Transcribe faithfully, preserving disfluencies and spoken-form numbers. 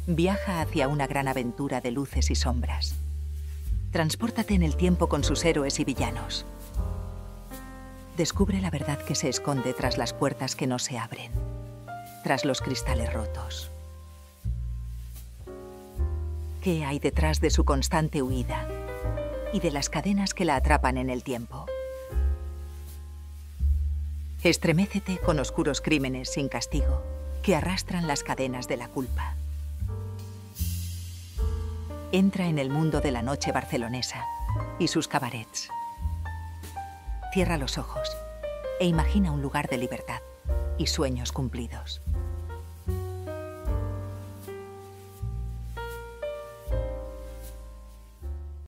Viaja hacia una gran aventura de luces y sombras. Transpórtate en el tiempo con sus héroes y villanos. Descubre la verdad que se esconde tras las puertas que no se abren, tras los cristales rotos. ¿Qué hay detrás de su constante huida y de las cadenas que la atrapan en el tiempo? Estremécete con oscuros crímenes sin castigo que arrastran las cadenas de la culpa. Entra en el mundo de la noche barcelonesa y sus cabarets. Cierra los ojos e imagina un lugar de libertad y sueños cumplidos.